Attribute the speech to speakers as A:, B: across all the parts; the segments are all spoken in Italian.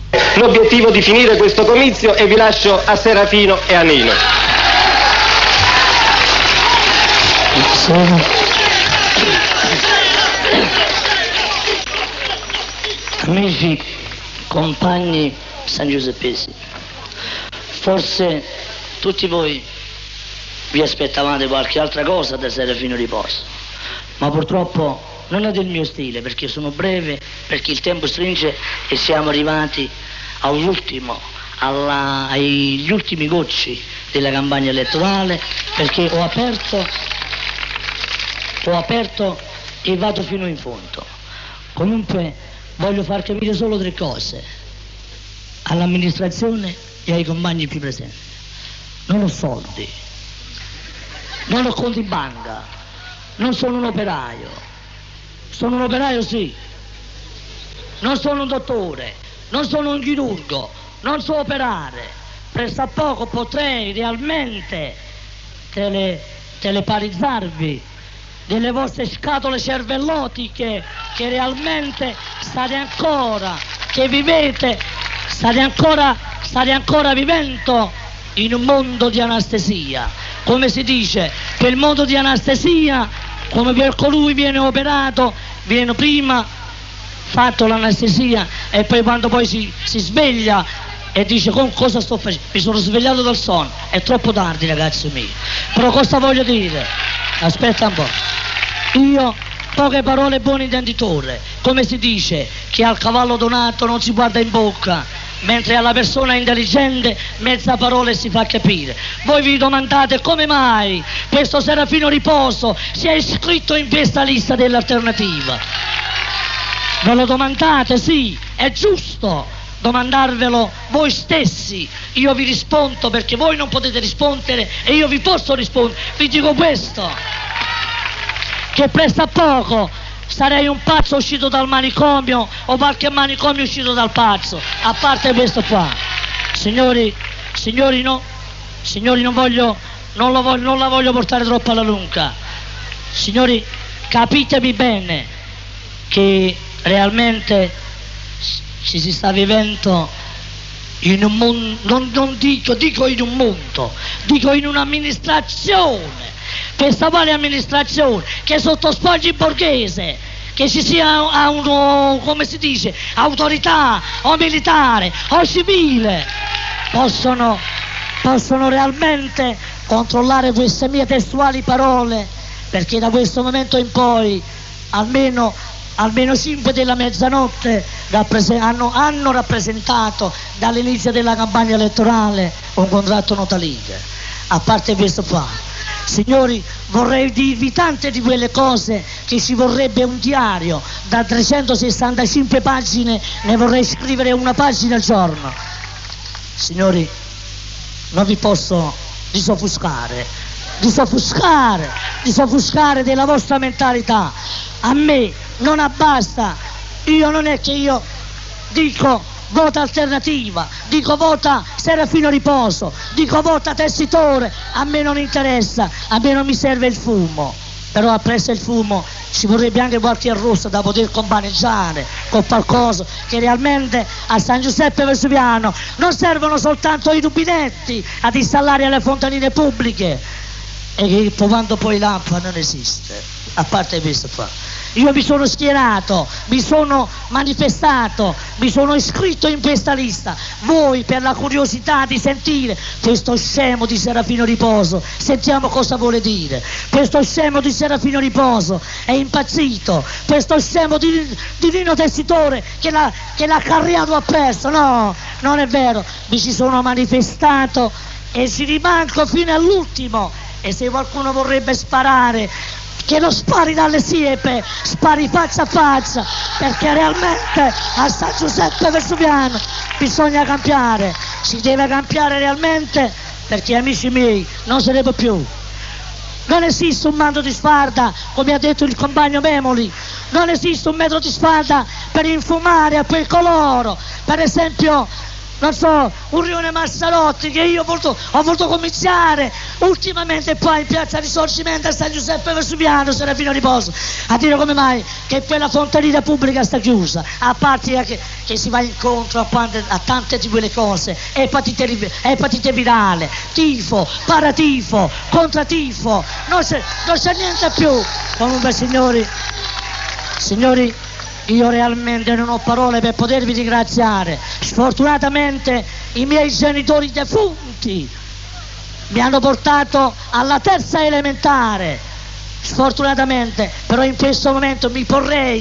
A: l'obiettivo di finire questo comizio e vi lascio a Serafino e a Nino.
B: Amici, compagni San Giuseppesi, forse tutti voi vi aspettavate qualche altra cosa da Serafino Riposo, ma purtroppo non è del mio stile, perché sono breve, perché il tempo stringe e siamo arrivati agli ultimi gocci della campagna elettorale, perché ho aperto e vado fino in fondo. Comunque voglio far capire solo 3 cose all'amministrazione e ai compagni qui presenti. Non ho soldi, non ho conti in banca, non sono un operaio. Sono un operaio, sì. Non sono un dottore, non sono un chirurgo, non so operare. Pressappoco potrei realmente teleparizzarvi delle vostre scatole cervellotiche che realmente state ancora vivendo in un mondo di anestesia. Come si dice, quel mondo di anestesia, come per colui viene operato, viene prima fatto l'anestesia e poi quando poi si sveglia e dice con cosa sto facendo? Mi sono svegliato dal sonno, è troppo tardi ragazzi miei. Però cosa voglio dire? Aspetta un po'. Io poche parole buon intenditore, come si dice che al cavallo donato non si guarda in bocca, mentre alla persona intelligente mezza parola si fa capire. Voi vi domandate come mai questo Serafino Riposo si è iscritto in questa lista dell'alternativa. Ve lo domandate? Sì, è giusto domandarvelo voi stessi. Io vi rispondo perché voi non potete rispondere e io vi posso rispondere. Vi dico questo, che pressappoco sarei un pazzo uscito dal manicomio o qualche manicomio uscito dal pazzo. A parte questo qua, signori non la voglio portare troppo alla lunga. Signori, capitevi bene che realmente si sta vivendo in un mondo, dico in un mondo, dico in un'amministrazione. Questa quale amministrazione che sotto spogli borghese, che ci sia come si dice, autorità o militare o civile, possono realmente controllare queste mie testuali parole, perché da questo momento in poi almeno 5 della mezzanotte hanno rappresentato dall'inizio della campagna elettorale un contratto notarile. A parte questo qua, signori, vorrei dirvi tante di quelle cose che ci vorrebbe un diario da 365 pagine, ne vorrei scrivere una pagina al giorno. Signori, non vi posso disoffuscare della vostra mentalità. A me non abbasta, non è che io dico vota alternativa, dico vota Serafino Riposo, dico vota Tessitore, a me non interessa, a me non mi serve il fumo, però appresso il fumo ci vorrebbe anche qualche arrosto da poter companeggiare con qualcosa che realmente a San Giuseppe Vesuviano non servono soltanto i rubinetti ad installare alle fontanine pubbliche e che quando poi l'acqua non esiste. A parte questo qua, io mi sono schierato, mi sono manifestato, mi sono iscritto in questa lista. Voi, per la curiosità di sentire questo scemo di Serafino Riposo, sentiamo cosa vuole dire. Questo scemo di Serafino Riposo è impazzito, questo scemo di Nino Tessitore che l'ha carriato a perso. No, non è vero, mi ci sono manifestato e ci rimango fino all'ultimo. E se qualcuno vorrebbe sparare, che lo spari dalle siepe, spari faccia a faccia, perché realmente a San Giuseppe Vesuviano bisogna cambiare, si deve cambiare realmente, perché amici miei non se ne può più. Non esiste un mando di spada, come ha detto il compagno Memoli, non esiste un metro di spada per infumare a quel coloro, per esempio non so, un rione Massarotti che io ho voluto cominciare ultimamente qua in piazza Risorgimento a San Giuseppe Vesuviano, Serafino Riposo, a dire come mai che quella fontanina pubblica sta chiusa, a parte che si va incontro a tante di quelle cose, epatite virale, tifo, paratifo, contratifo, non c'è niente più. Comunque signori, io realmente non ho parole per potervi ringraziare. Sfortunatamente i miei genitori defunti mi hanno portato alla terza elementare, sfortunatamente, però in questo momento potrei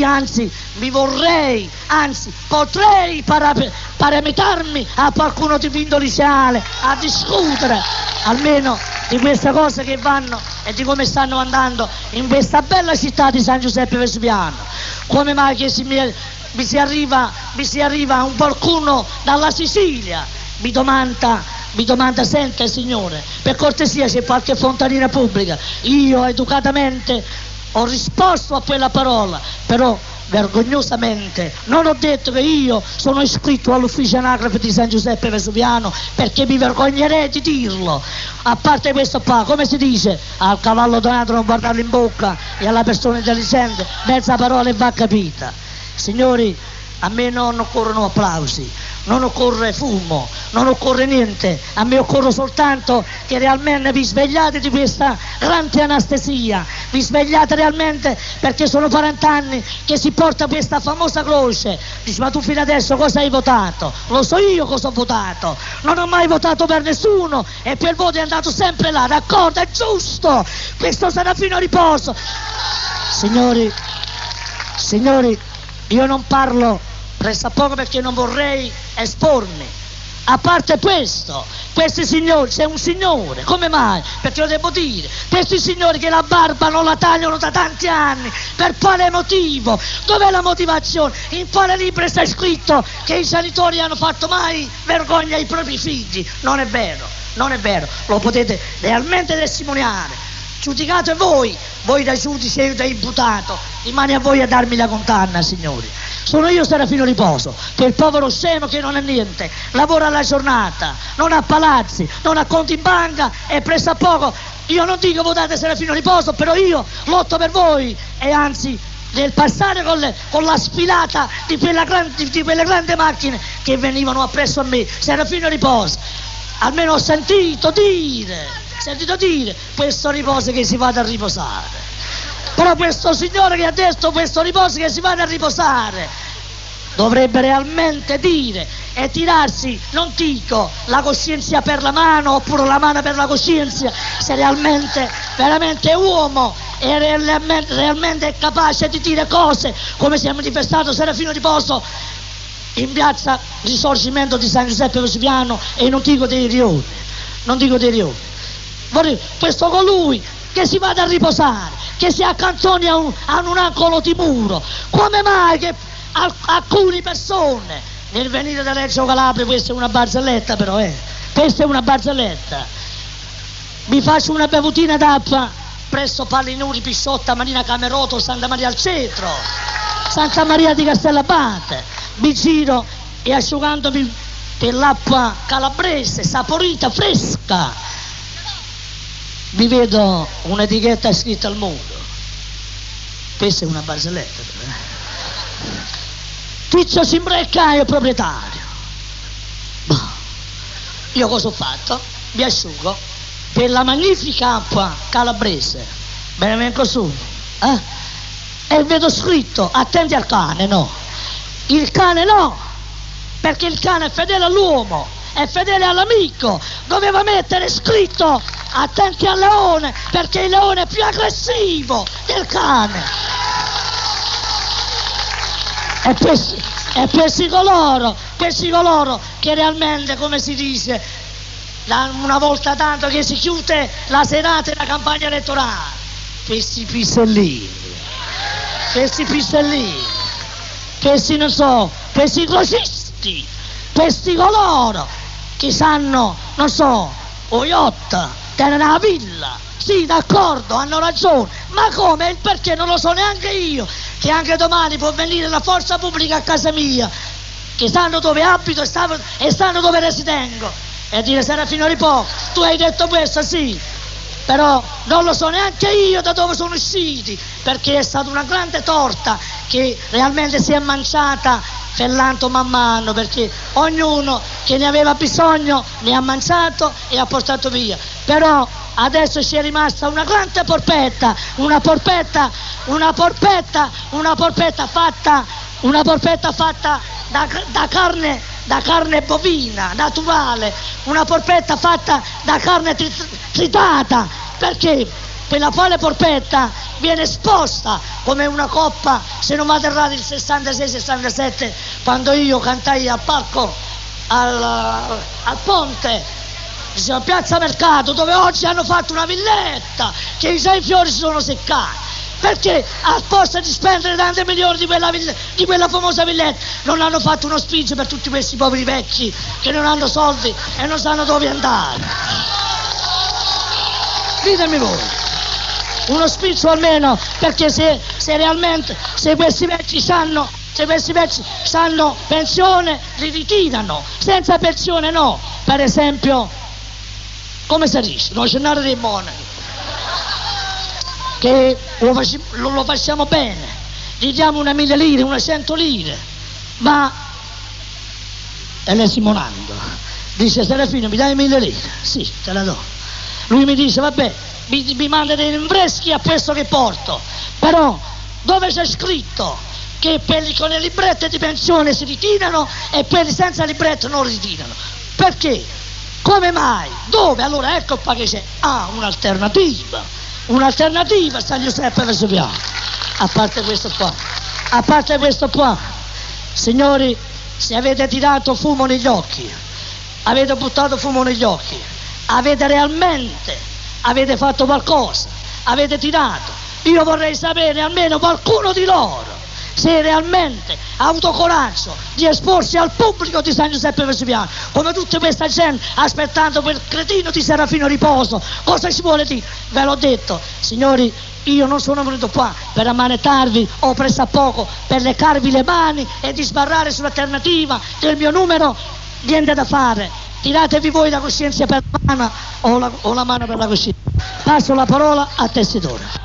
B: parametrarmi a qualcuno di quinto liceale a discutere almeno di queste cose che vanno e di come stanno andando in questa bella città di San Giuseppe Vesuviano. Come mai che mi si arriva un qualcuno dalla Sicilia, mi domanda, sente signore, per cortesia c'è qualche fontanina pubblica? Io educatamente ho risposto a quella parola, però vergognosamente non ho detto che io sono iscritto all'ufficio anagrafe di San Giuseppe Vesuviano, perché mi vergognerei di dirlo. A parte questo qua, come si dice, al cavallo donato non guardarlo in bocca, e alla persona intelligente mezza parola e va capita. Signori, a me non occorrono applausi, non occorre fumo, non occorre niente, a me occorre soltanto che realmente vi svegliate di questa grande anestesia, vi svegliate realmente, perché sono 40 anni che si porta questa famosa croce. Dici, ma tu fino adesso cosa hai votato? Lo so io cosa ho votato, non ho mai votato per nessuno e quel voto è andato sempre là, d'accordo, è giusto, questo Serafino Riposo. Signori, io non parlo pressappoco perché non vorrei espormi. A parte questo, questi signori, c'è un signore, come mai? Perché lo devo dire, questi signori che la barba non la tagliano da tanti anni, per quale motivo? Dov'è la motivazione? In quale libro sta scritto che i genitori hanno fatto mai vergogna ai propri figli? Non è vero, lo potete realmente testimoniare. Giudicate voi da giudice e da imputato, rimane a voi a darmi la condanna, signori. Sono io Serafino Riposo, che il povero scemo che non ha niente, lavora alla giornata, non ha palazzi, non ha conti in banca e pressappoco. Io non dico votate Serafino Riposo, però io lotto per voi, e anzi nel passare con la sfilata di quelle grandi macchine che venivano appresso a me, Serafino Riposo, almeno ho sentito dire questo riposo che si vada a riposare. Però questo signore che ha detto questo riposo che si vada a riposare dovrebbe realmente dire e tirarsi, non dico la coscienza per la mano oppure la mano per la coscienza, se veramente è uomo e realmente è capace di dire cose come si è manifestato Serafino Riposo in piazza Risorgimento di San Giuseppe Vesuviano, e non dico dei rioni. Questo colui che si vada a riposare, che si accantoni a un angolo di muro, come mai che alcune persone nel venire da Reggio Calabria, questa è una barzelletta però, questa è una barzelletta, mi faccio una bevutina d'acqua presso Pallinuri, Pisciotta, Marina Cameroto, Santa Maria al Cetro, Santa Maria di Castellabate, mi giro e asciugandomi per l'acqua calabrese, saporita, fresca, vi vedo un'etichetta scritta al muro. Questa è una barzelletta. Tizio Cimbrecca è il proprietario. Io cosa ho fatto? Mi asciugo per la magnifica acqua calabrese. Me ne vengo su. E vedo scritto attenti al cane, no. Il cane no, perché il cane è fedele all'uomo, è fedele all'amico. Doveva mettere scritto attenti al leone, perché il leone è più aggressivo del cane. E questi coloro che realmente, come si dice, una volta tanto che si chiude la serata e la campagna elettorale, questi pissellini, questi non so, questi crocisti, questi coloro che sanno, non so, Oyotta, tenere la villa, sì, d'accordo, hanno ragione, ma come? Il perché non lo so neanche io, che anche domani può venire la forza pubblica a casa mia, che sanno dove abito e sanno dove residengo, e dire: Serafino Ripo, tu hai detto questo, sì, però non lo so neanche io da dove sono usciti, perché è stata una grande torta che realmente si è mangiata fellando man mano, perché ognuno che ne aveva bisogno ne ha mangiato e ha portato via. Però adesso ci è rimasta una grande porpetta, una porpetta fatta da carne bovina naturale, una porpetta fatta da carne tritata, perché quella quale porpetta viene esposta come una coppa, se non vado errato, il 66-67, quando io cantai al parco, al ponte, a Piazza Mercato, dove oggi hanno fatto una villetta che i 6 fiori si sono seccati. Perché al posto di spendere tanti milioni di quella famosa villetta non hanno fatto uno spinge per tutti questi poveri vecchi che non hanno soldi e non sanno dove andare? Ditemi voi, uno spiccio almeno, perché se realmente questi vecchi sanno pensione, li ritirano. Senza pensione no. Per esempio, come si dice, noi cenare dei monaci, che lo facciamo bene, gli diamo una 1000 lire, una 100 lire, ma e lei Simonando dice: Serafino, mi dai 1000 lire? Sì, te la do. Lui mi dice: vabbè, mi manda dei rinfreschi a questo che porto, però dove c'è scritto che quelli con le librette di pensione si ritirano e quelli senza libretto non ritirano? Perché? Come mai? Dove? Allora ecco qua che c'è un'alternativa a San Giuseppe Vesuviano. A parte questo qua, signori, se avete tirato fumo negli occhi, avete buttato fumo negli occhi, avete fatto qualcosa, avete tirato, io vorrei sapere almeno qualcuno di loro se realmente ha avuto coraggio di esporsi al pubblico di San Giuseppe Vesuviano, come tutta questa gente aspettando quel cretino di Serafino Riposo. Cosa ci vuole dire? Ve l'ho detto, signori, io non sono venuto qua per ammanettarvi o pressappoco per leccarvi le mani e di sbarrare sull'alternativa del mio numero. Niente da fare, tiratevi voi la coscienza per la mano o la mano per la coscienza. Passo la parola a Tessitore.